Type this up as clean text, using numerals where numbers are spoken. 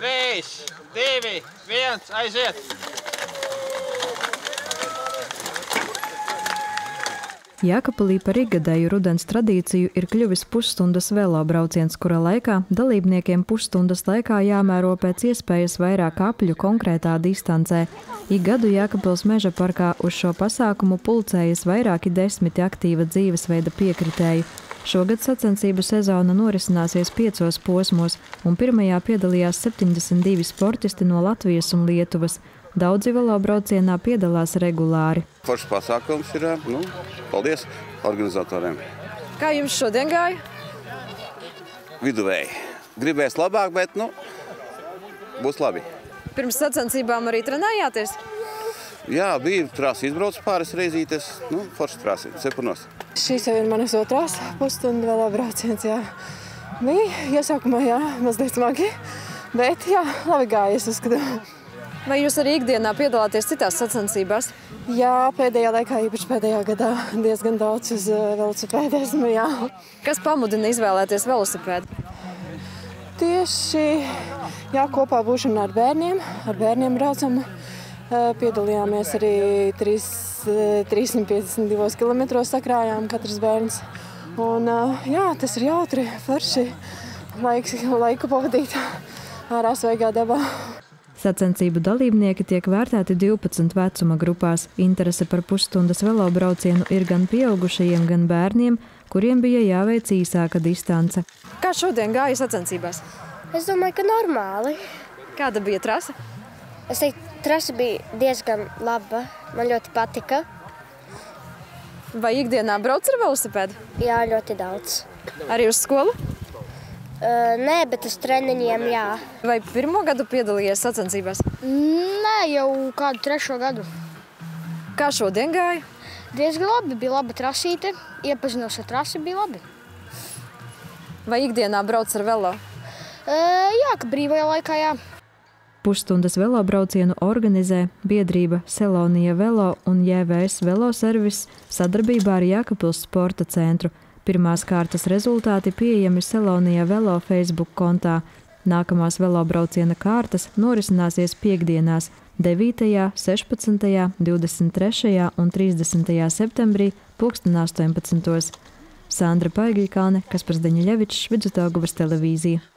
3, 2, 1, aiziet! Jēkabpilī par ikgadēju rudens tradīciju ir kļuvis pusstundas velobrauciens, kura laikā dalībniekiem pusstundas laikā jāmēro pēc iespējas vairāk apļu konkrētā distancē. Ik gadu Jēkabpils meža parkā uz šo pasākumu pulcējas vairāki desmiti aktīva dzīvesveida piekritēju. Šogad sacensību sezona norisināsies 5 posmos, un pirmajā piedalījās 72 sportisti no Latvijas un Lietuvas. Daudzi velobraucienā piedalās regulāri. Foršs pasākums ir, paldies organizatoriem. Kā jums šodien gāja? Viduvēji. Gribēs labāk, bet, būs labi. Pirms sacensībām arī trenējāties? Jā, bija trasi izbrauc pāris reizītes, foršs trasi, Cepunos. Šīs jau ir manas otrās pusstunda velobrauciens, jā. Bija iesākumā, jā, mazliet smagi, bet, jā, labi gāja, es uzskatu. Vai jūs arī ikdienā piedalāties citās sacensībās? Jā, pēdējā laikā, īpaši pēdējā gadā, diezgan daudz uz velosipēdu esmu, jā. Kas pamudina izvēlēties velosipēdu? Tieši, jā, kopā būšana ar bērniem braucam. Piedalījāmies arī 352 kilometros sakrājām katrs bērns. Un, jā, tas ir jautri, forši laiku pavadīt ārā svaigā dabā. Sacensību dalībnieki tiek vērtēti 12 vecuma grupās. Interese par pusstundas velobraucienu ir gan pieaugušajiem, gan bērniem, kuriem bija jāveic īsāka distance. Kā šodien gāja sacensībās? Es domāju, ka normāli. Kāda bija trasa? Es teiktu, trasa bija diezgan laba. Man ļoti patika. Vai ikdienā brauc ar velosipēdu? Jā, ļoti daudz. Arī uz skolu? Nē, bet uz treniņiem, jā. Vai pirmo gadu piedalījies sacensībās? Nē, jau kādu 3. gadu. Kā šodien gāja? Diezgan labi, bija laba trasīte. Iepazinos ar trasi, bija labi. Vai ikdienā brauc ar velo? Jā, ka brīvajā laikā, jā. Pusstundas velobraucienu organizē biedrība Selonija Velo un JVS Veloservis sadarbībā ar Jēkabpils sporta centru. Pirmās kārtas rezultāti pieejami Selonija Velo Facebook kontā. Nākamās velobrauciena kārtas norisināsies piekdienās 9., 16., 23. un 30. septembrī 18. Sandra Paigļkalne, Kaspars Deņeļevičs, Vidusdaugavas televīzija.